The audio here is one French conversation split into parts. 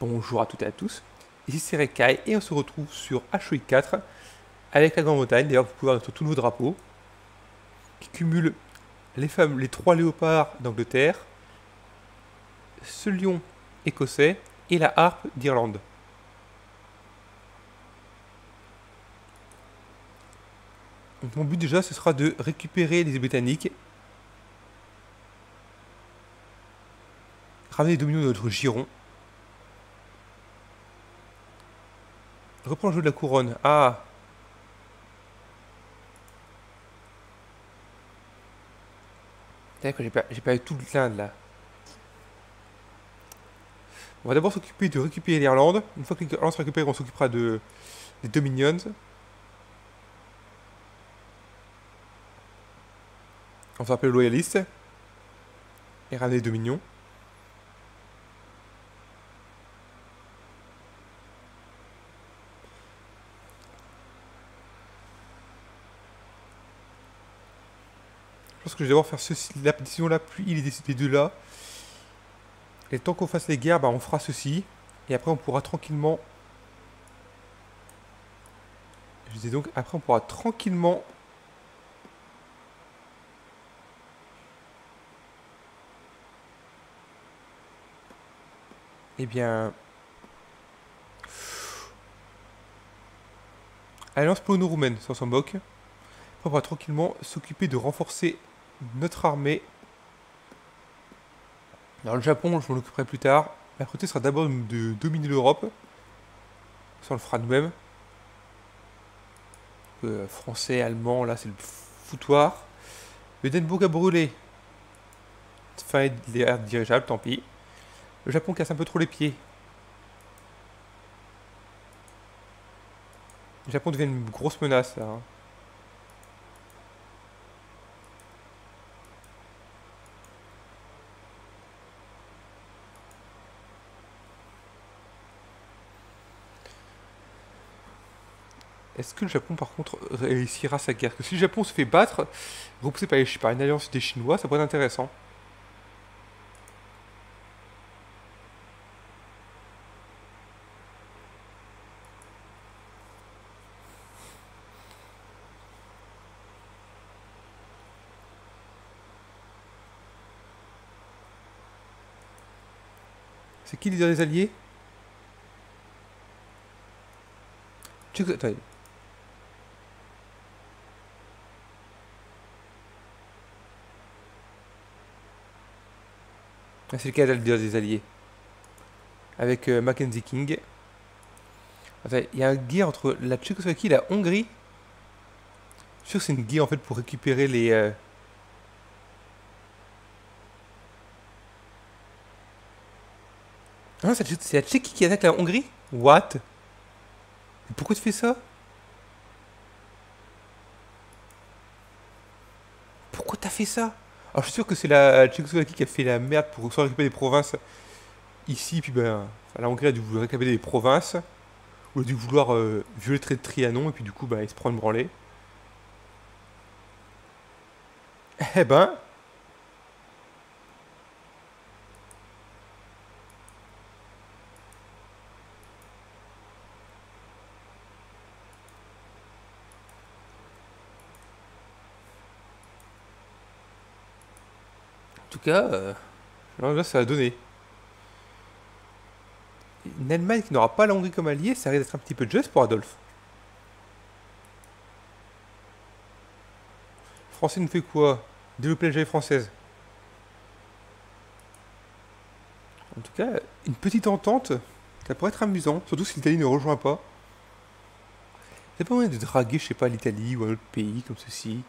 Bonjour à toutes et à tous, ici c'est Rekai et on se retrouve sur HOI 4 avec la Grande-Bretagne. D'ailleurs, vous pouvez voir notre tout nouveau drapeau qui cumule les trois léopards d'Angleterre, ce lion écossais et la harpe d'Irlande. Donc, mon but déjà ce sera de récupérer les Britanniques, ramener les dominions de notre giron, reprendre le jeu de la couronne. Ah, d'accord, j'ai pas eu tout l'Inde là. On va d'abord s'occuper de récupérer l'Irlande. Une fois que l'Irlande sera récupérée, on s'occupera des Dominions. On va appeler loyalistes et ramener les Dominions. Je pense que je vais d'abord faire ceci, la pétition là, puis il est décidé de là. Et tant qu'on fasse les guerres, bah, on fera ceci. Et après, on pourra tranquillement. Je disais donc, après, on pourra tranquillement. Eh bien. Alliance polono-roumaine, ça on s'en moque. Après, on pourra tranquillement s'occuper de renforcer notre armée. Alors, le Japon, je m'en occuperai plus tard. La priorité sera d'abord de dominer l'Europe. Ça, on le fera nous-mêmes. Français, allemand, là, c'est le foutoir. Le Denbourg a brûlé. Fin de l'ère dirigeable, tant pis. Le Japon casse un peu trop les pieds. Le Japon devient une grosse menace, là. Hein. Est-ce que le Japon, par contre, réussira sa guerre? Parce que si le Japon se fait battre, repoussé par une alliance des Chinois, ça pourrait être intéressant. C'est qui le leader des alliés? Attendez. Ah, c'est le Canada, le leader des alliés. Avec Mackenzie King. Attendez, il y a une guerre entre la Tchécoslovaquie et la Hongrie. Je suis sûr que c'est une guerre en fait pour récupérer les. Ah non, c'est la Tchéquie qui attaque la Hongrie? What? Mais pourquoi tu fais ça? Pourquoi t'as fait ça? Alors je suis sûr que c'est la Tchécoslovaquie qui a fait la merde pour soit récupérer des provinces ici, puis ben. Enfin, la Hongrie a dû vouloir récupérer des provinces. Ou a dû vouloir violer le traité de Trianon, et puis du coup, bah, il se prend une branlée. Eh ben. En tout cas, là, ça a donné. Une Allemagne qui n'aura pas la Hongrie comme allié, ça risque d'être un petit peu juste pour Adolphe. Le Français nous fait quoi? Développer la l'Algérie française. En tout cas, une petite entente, ça pourrait être amusant, surtout si l'Italie ne rejoint pas. C'est pas moyen de draguer, je sais pas, l'Italie ou un autre pays comme ceci.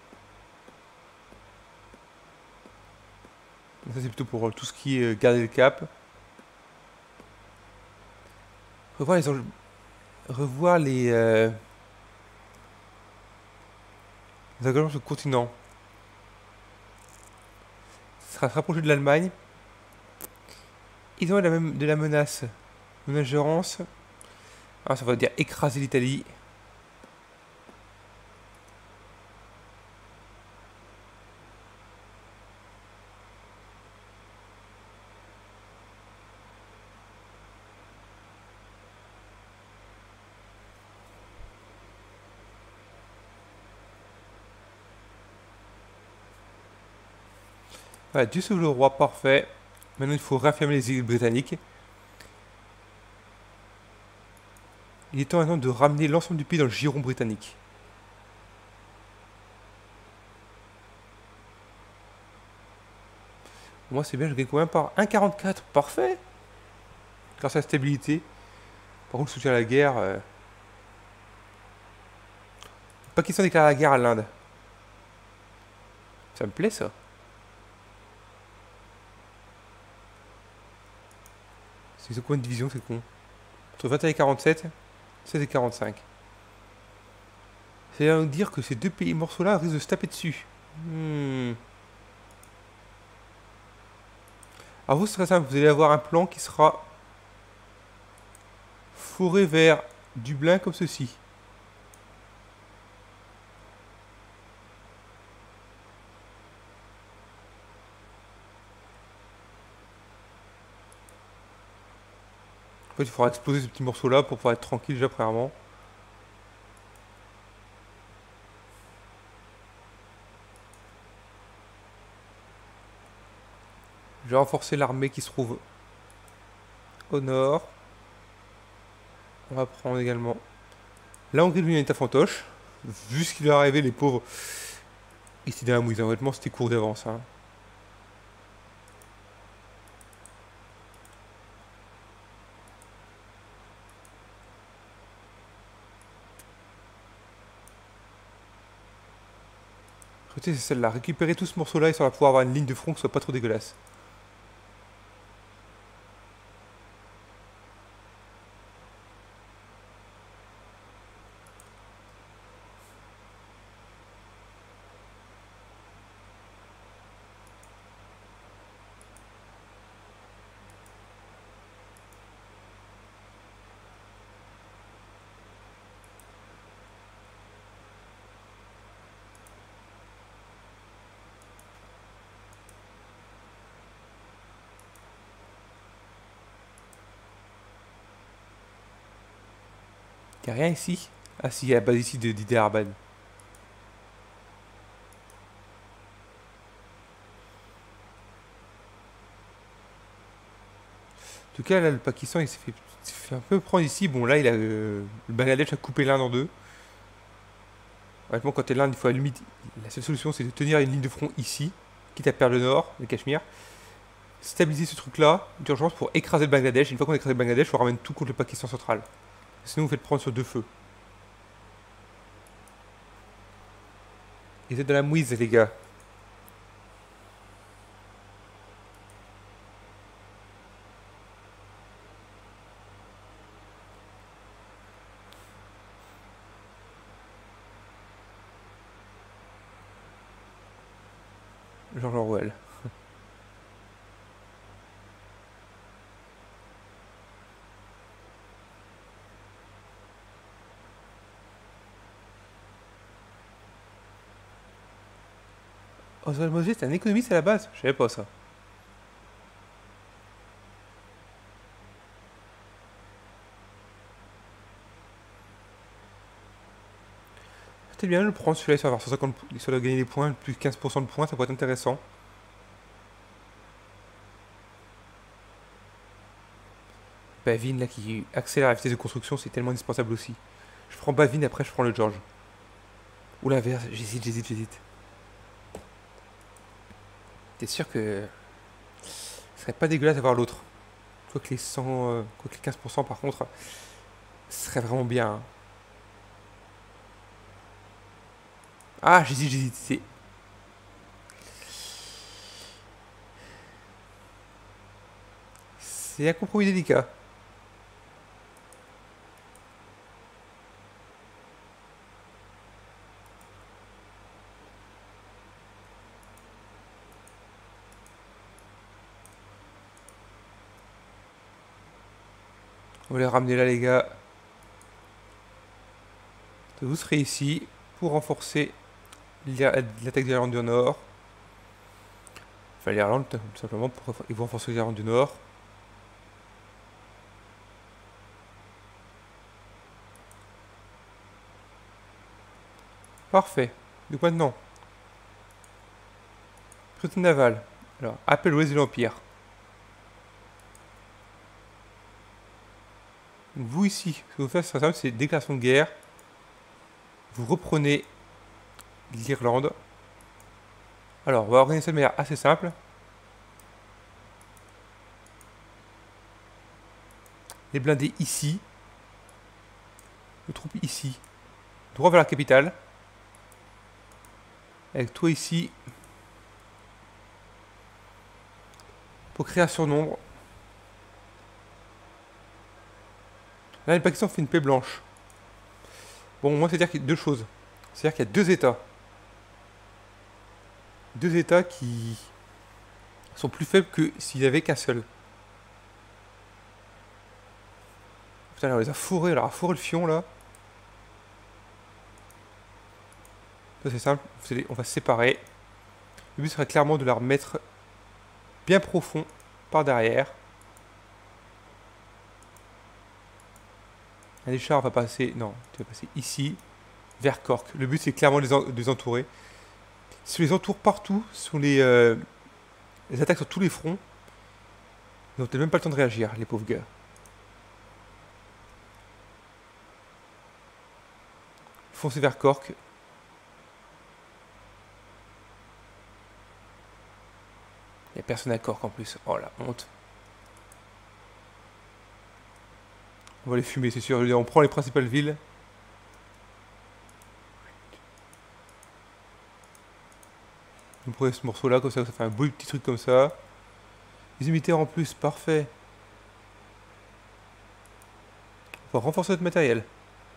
Ça c'est plutôt pour tout ce qui est garder le cap. Revoir les enjeux. Revoir les engagements sur le continent. Ça sera se rapprocher de l'Allemagne. Ils ont de la menace. Une ingérence. Ah, ça va dire écraser l'Italie. Voilà, Dieu sauve le roi, parfait. Maintenant, il faut réaffirmer les îles britanniques. Il est temps maintenant de ramener l'ensemble du pays dans le giron britannique. Moi, c'est bien, je gagne quand même par 1,44. Parfait. Grâce à la stabilité. Par contre, le soutien à la guerre. Pakistan déclare la guerre à l'Inde. Ça me plaît, ça. C'est combien de divisions, c'est con. Entre 21 et 47, 16 et 45. C'est à dire que ces deux pays morceaux-là risquent de se taper dessus. Alors vous, c'est très simple. Vous allez avoir un plan qui sera fourré vers Dublin comme ceci. En fait, il faudra exploser ce petit morceau-là pour pouvoir être tranquille déjà premièrement. Je vais renforcer l'armée qui se trouve au nord. On va prendre également la Hongrie de l'unité fantoche. Vu ce qui leur est arrivé, les pauvres. Ici dans la mouise, honnêtement, c'était court d'avance. Hein. C'est celle-là. Récupérer tout ce morceau-là et ça va pouvoir avoir une ligne de front qui soit pas trop dégueulasse. Y'a rien ici? Ah si, il y a la base ici d'Idé Arban. En tout cas, là, le Pakistan, il s'est fait un peu prendre ici. Bon, là, le Bangladesh a coupé l'Inde en deux. Honnêtement, quand t'es l'Inde, il faut à la limite. La seule solution, c'est de tenir une ligne de front ici, quitte à perdre le nord, le Cachemire. Stabiliser ce truc-là, d'urgence, pour écraser le Bangladesh. Une fois qu'on a écrasé le Bangladesh, on ramène tout contre le Pakistan central. Sinon, vous faites prendre sur deux feux. Ils êtes dans la mouise, les gars. George Orwell. Oswald Mosley, c'est un économiste à la base. Je savais pas ça. C'était bien de le prendre celui-là, il va avoir 150, il va gagner des points, plus 15% de points, ça pourrait être intéressant. Bavin là qui accélère la vitesse de construction, c'est tellement indispensable aussi. Je prends Bavin, après je prends le George. Ou l'inverse, j'hésite. T'es sûr que ce serait pas dégueulasse d'avoir l'autre. Quoique les 100, quoique les 15% par contre, ce serait vraiment bien. Hein. Ah, j'hésite. C'est un compromis délicat. On va les ramener là, les gars. Vous serez ici pour renforcer l'attaque de l'Irlande du Nord. Enfin, l'Irlande, tout simplement, pour ils vont renforcer l'Irlande du Nord. Parfait. Donc maintenant, flotte navale. Alors, appel l'ouest de l'Empire. Vous ici, ce que vous faites, c'est déclaration de guerre. Vous reprenez l'Irlande. Alors, on va organiser ça de manière assez simple. Les blindés ici. Les troupes ici. Droit vers la capitale. Avec toi ici. Pour créer un surnombre. Là, le Pakistan fait une paix blanche. Bon, moi, c'est-à-dire qu'il y a deux choses. C'est-à-dire qu'il y a deux États. Deux États qui sont plus faibles que s'il n'y avait qu'un seul. Putain, là, on les a fourrés. Alors, on a fourré le fion, là. Ça, c'est simple. On va se séparer. Le but serait clairement de la remettre bien profond par derrière. Les chars, on va passer... Non, tu vas passer ici, vers Cork. Le but, c'est clairement de les entourer. Si on les entoure partout, sur les attaques sur tous les fronts, ils n'ont peut-être même pas le temps de réagir, les pauvres gars. Foncez vers Cork. Il n'y a personne à Cork en plus. Oh la honte. On va les fumer, c'est sûr. On prend les principales villes. On prend ce morceau-là, comme ça fait un beau petit truc comme ça. Les unités en plus, parfait. On va renforcer notre matériel.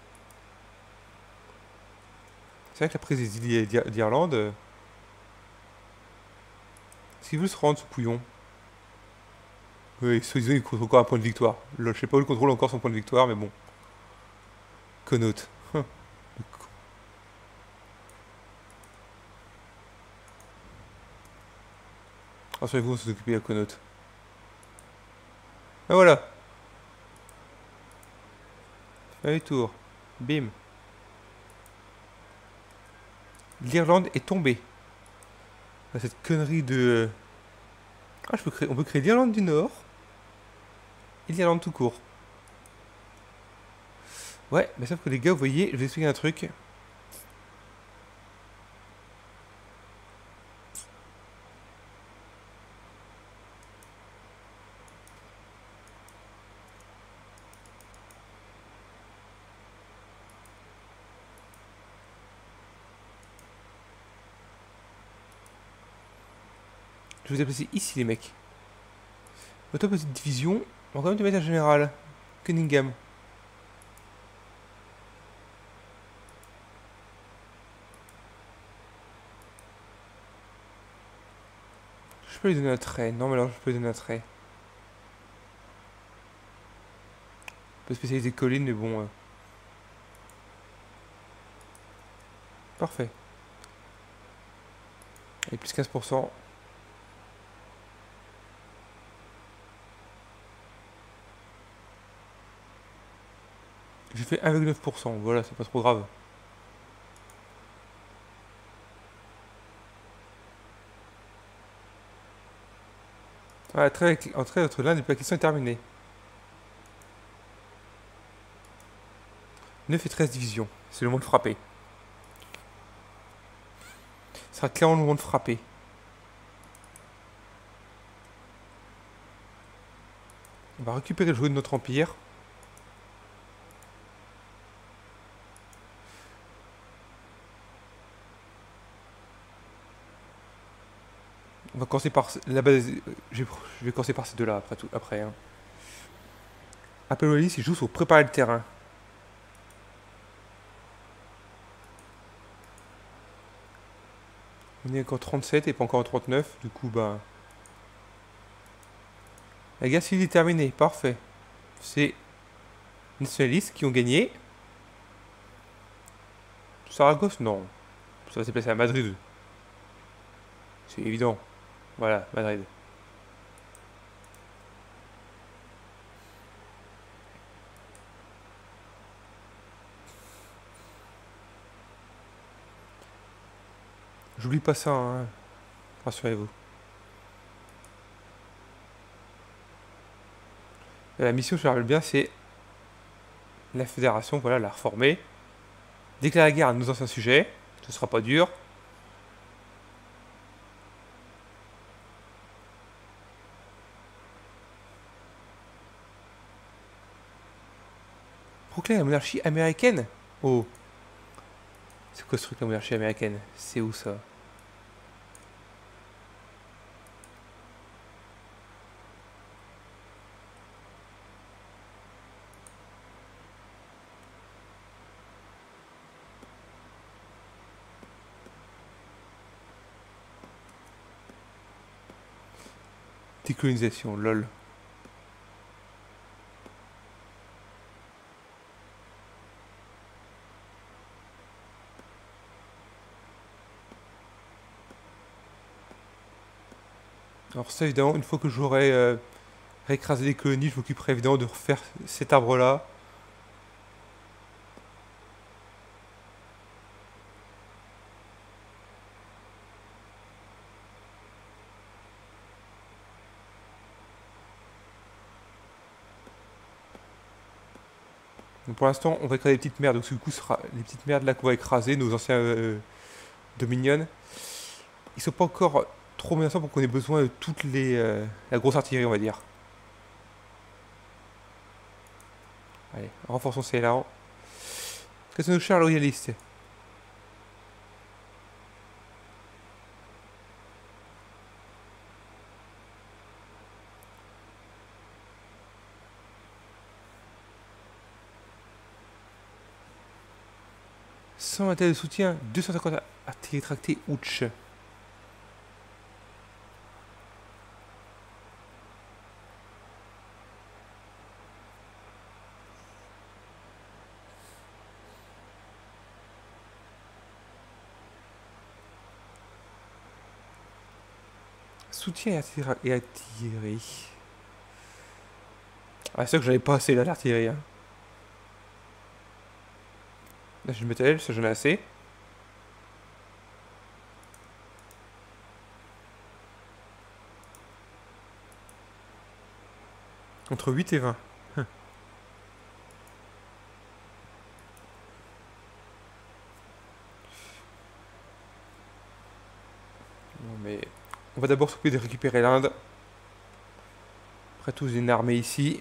C'est vrai que la prise des îles d'Irlande... Est-ce qu'il veut se rendre, ce pouillon? Oui, soi-disant, il contrôle encore un point de victoire. Là, je sais pas où il contrôle encore son point de victoire, mais bon. Connaught. Rassurez-vous, on s'est occupé à Connaught. Ah voilà. Allez, tour. Bim. L'Irlande est tombée. Ah, cette connerie de... Ah, on peut créer l'Irlande du Nord. Et l'Irlande tout court. Ouais, mais sauf que les gars, vous voyez, je vais vous expliquer un truc. Je vais vous appeler ici, les mecs. Votre petite division, on va quand même te mettre un général. Cunningham. Je peux lui donner un trait. Non, mais alors, je peux lui donner un trait. On peut spécialiser colline, mais bon... Parfait. Allez, plus 15%. J'ai fait 1,9%. Voilà, c'est pas trop grave. Ah, entrée entre l'Inde et le Pakistan est terminée. 9 et 13 divisions. C'est le moment de frapper. Ce sera clairement le moment de frapper. On va récupérer le jouet de notre empire. On va commencer par la base. Je vais commencer par ces deux-là après. Hein. Appel Wallis, il joue sur préparer le terrain. On est encore 37 et pas encore 39. Du coup, bah. La guerre civile est terminée. Parfait. C'est les nationalistes qui ont gagné. Saragosse, non. Ça va se placer à Madrid. C'est évident. Voilà, Madrid. J'oublie pas ça, hein. Rassurez-vous. La mission, je me rappelle bien, c'est la fédération, voilà, la reformer. Déclarer la guerre à nos anciens sujets. Ce sera pas dur. Proclamer la monarchie américaine. Oh, c'est quoi ce truc, la monarchie américaine? C'est où ça? Décolonisation, lol. Alors ça, évidemment, une fois que j'aurai réécrasé les colonies, je m'occuperai évidemment de refaire cet arbre-là. Donc pour l'instant, on va écraser les petites merdes. Donc du coup, ce sera les petites merdes là qu'on va écraser, nos anciens Dominion. Ils sont pas encore trop menaçants pour qu'on ait besoin de toute la grosse artillerie, on va dire. Allez, renforçons ces là. Qu'est-ce que nos chers loyalistes? Sans matériel de soutien, 250 artillerie tractée, ouch. Soutien et artillerie. Ah, c'est sûr que j'avais pas assez là, l'artillerie. Hein. Là, j'ai le matériel, ça j'en ai assez. Entre 8 et 20. Non, mais on va d'abord s'occuper de récupérer l'Inde. Après tout, j'ai une armée ici.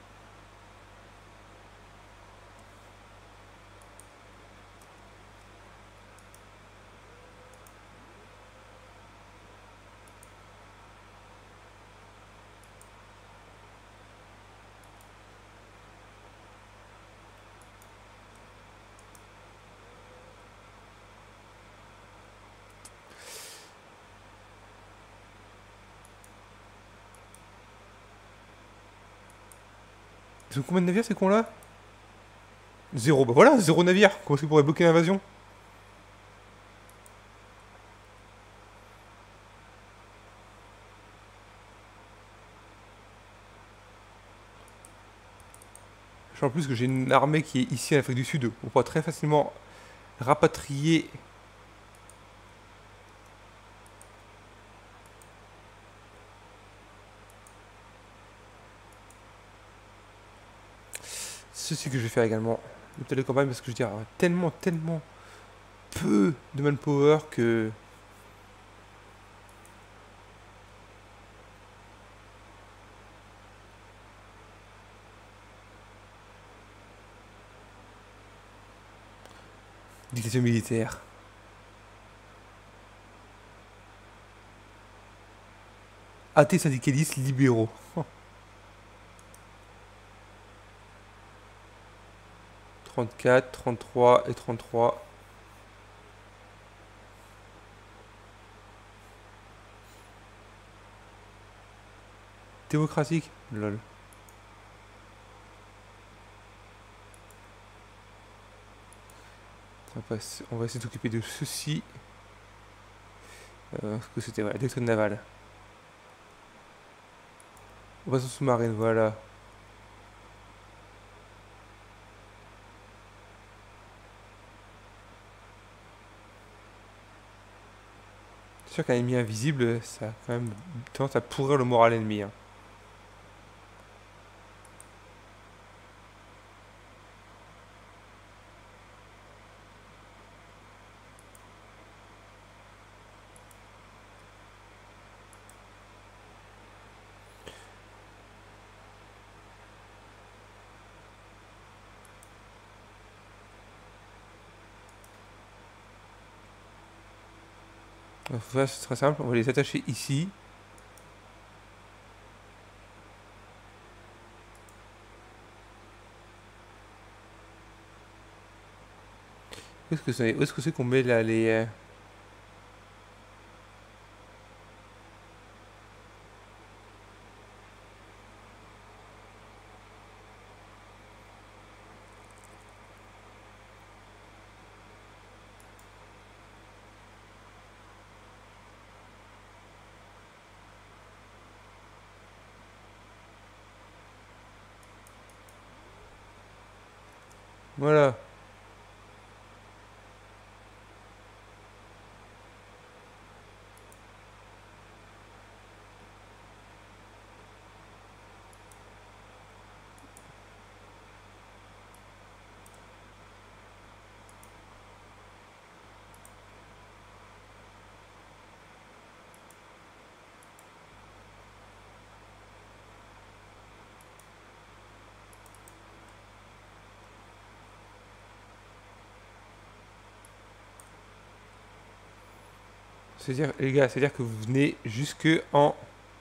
Ils ont combien de navires ces cons là? Zéro. Bah voilà, zéro navire. Comment est-ce qu'ils pourraient bloquer l'invasion? En plus que j'ai une armée qui est ici en Afrique du Sud. On pourra très facilement rapatrier. Ceci que je vais faire également. L'hôpital de campagne parce que je veux dire, tellement peu de manpower que. Dictature militaire. Athées syndicalistes libéraux. 34, 33 et 33. Démocratique? Lol. On va essayer de s'occuper de ceci. Ce que c'était, ouais, doctrine navale. Opération sous-marine, voilà. C'est sûr qu'un ennemi invisible, ça a quand même tendance à pourrir le moral ennemi. Hein. Donc, voilà, c'est très simple. On va les attacher ici. Où est-ce que c'est qu'on met là les... Voilà. C'est-à-dire, les gars, c'est-à-dire que vous venez jusque en...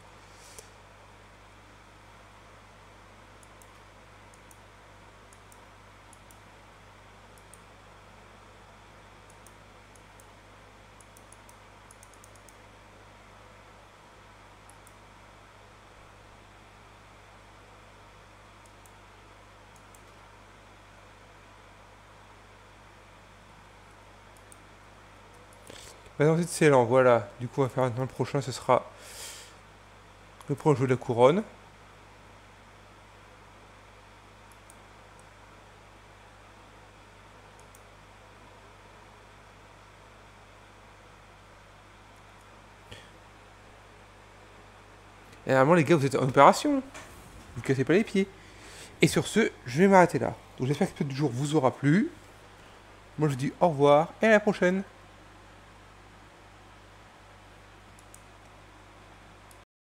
Maintenant, c'est excellent, voilà. Du coup, on va faire maintenant le prochain, ce sera le proche de la couronne. Et normalement, les gars, vous êtes en opération. Vous cassez pas les pieds. Et sur ce, je vais m'arrêter là. Donc j'espère que ce du jour vous aura plu. Moi, je vous dis au revoir et à la prochaine.